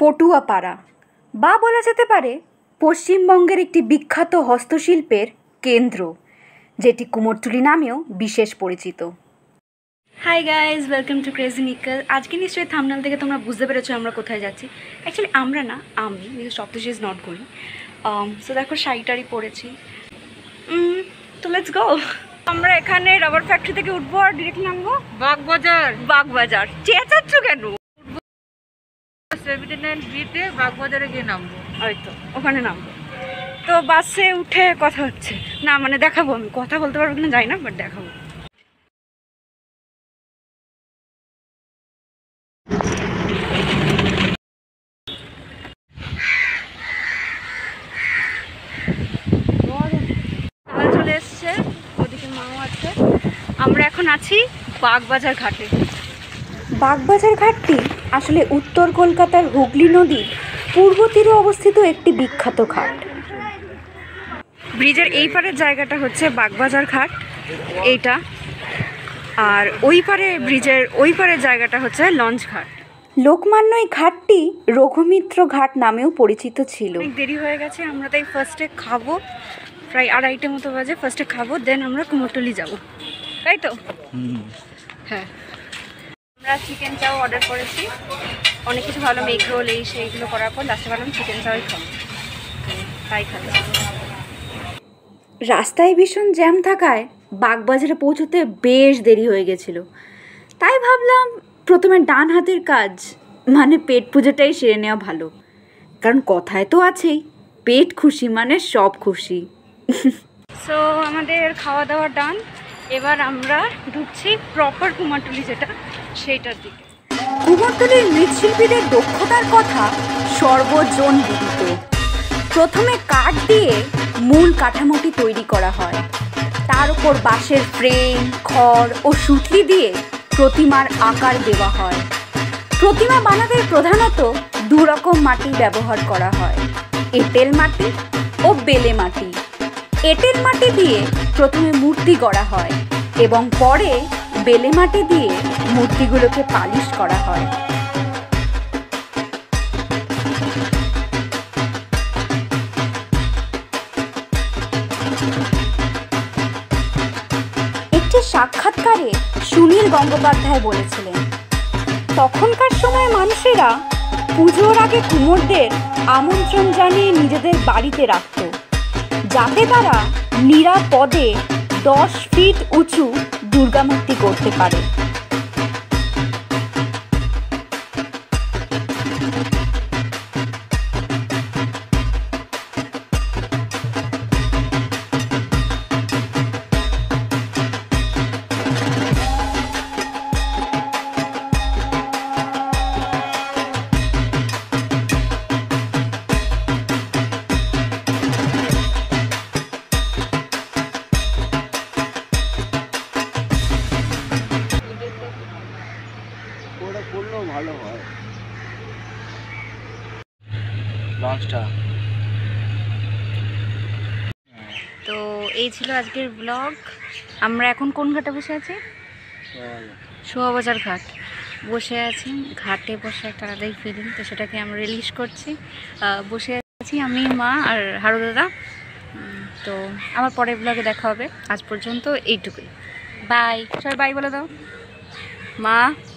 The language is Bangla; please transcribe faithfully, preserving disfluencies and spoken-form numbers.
পটুয়াপাড়া বা বলা যেতে পারে পশ্চিমবঙ্গের একটি বিখ্যাত হস্তশিল্পের কেন্দ্র, যেটি কুমোরটুলি নামেও বিশেষ পরিচিত। Hi guys, welcome to crazy Nickel. আজকে নিশ্চয়ই থাম্বনেল থেকে তোমরা বুঝতে পেরেছো আমরা কোথায় যাচ্ছি। অ্যাকচুয়ালি আমরা না, আমি because Saptashi is not going. So দেখো শাড়িটারি পরেছি, তো লেটস গো। আমরা এখানে রাবার ফ্যাক্টরি থেকে উঠবো আর ডিরেক্টলি নামবো বাগবাজার। বাগবাজার চেঁচাচ্ছ কেন? সেভেন্টি নাইন বিতে বাগবাজারে গিয়ে নামবো। ওই তো ওখানে নামবো। তো বাসে উঠে কথা হচ্ছে না, মানে দেখাবো, আমি কথা বলতে পারবো কিনা যাই না, বাট দেখাবো। চলে এসছে, ওদিকে মাও আছে। আমরা এখন আছি বাগবাজার ঘাটে। বাগবাজার ঘাটটি আসলে উত্তর কলকাতার হুগলি নদীর পূর্ব তীরে অবস্থিত একটি বিখ্যাত ঘাট। ব্রিজের এই পারের জায়গাটা হচ্ছে বাগবাজার ঘাট এইটা, আর ওই পারে ব্রিজের ওই পারের জায়গাটা হচ্ছে লঞ্চ ঘাট। লোকমান্য এই ঘাটটি রঘুমিত্র ঘাট নামেও পরিচিত ছিল। অনেক দেরি হয়ে গেছে, আমরা তাই ফার্স্টে খাবো, প্রায় আড়াইটে মতো বাজে। ফার্স্টে খাবো, দেন আমরা কুমোরটুলি যাব, তাই তো? হ্যাঁ, আমরা চিকেন চাও অর্ডার করেছি, অনেক কিছু ভালো মেঘ রোল এই সেইগুলো করার পর লাস্টে ভাবলাম চিকেন চাওই খাবো, তাই খাবো। রাস্তায় ভীষণ জ্যাম থাকায় বাগবাজারে পৌঁছতে বেশ দেরি হয়ে গেছিল, তাই ভাবলাম প্রথমে ডান হাতের কাজ মানে পেট পুজোটাই সেরে নেওয়া ভালো, কারণ কথায় তো আছেই পেট খুশি মানে সব খুশি। সো আমাদের খাওয়া দাওয়া ডান, এবার আমরা ঢুকছি প্রপার কুমোরটুলি যেটা, সেইটার দিকে। কুমোরটুলির মৃৎশিল্পীদের দক্ষতার কথা সর্বজন বিদিত। প্রথমে কাঠ দিয়ে মূল কাঠামোটি তৈরি করা হয়, তার উপর বাঁশের ফ্রেম, খড় ও সুতলি দিয়ে প্রতিমার আকার দেওয়া হয়। প্রতিমা বানাতে প্রধানত দু রকম মাটি ব্যবহার করা হয়, এঁটেল মাটি ও বেলে মাটি। এঁটেল মাটি দিয়ে প্রথমে মূর্তি গড়া হয় এবং পরে বেলে মাটি দিয়ে মূর্তিগুলোকে পালিশ করা হয়। একটি সাক্ষাৎকারে সুনীল গঙ্গোপাধ্যায় বলেছিলেন, তখনকার সময় মানুষেরা পুজোর আগে কুমোরদের আমন্ত্রণ জানিয়ে নিজেদের বাড়িতে রাখত, যাতে তারা নিরাপদে দশ ফিট উঁচু দুর্গামূর্তি করতে পারে। ভালো হয় লঞ্চটা। তো এই ছিল আজকের ব্লগ। আমরা এখন কোন ঘাটে বসে আছি? শোভাবাজার ঘাট বসে আছি। ঘাটে বসে একটা আলাদাই ফিলিং, তো সেটাকে আমরা রিলিজ করছি। বসে আছি আমি, মা আর হারু দাদা। তো আমার পরের ব্লগে দেখা হবে। আজ পর্যন্ত এইটুকুই, বাই। সবাই বাই বলে দাও। মা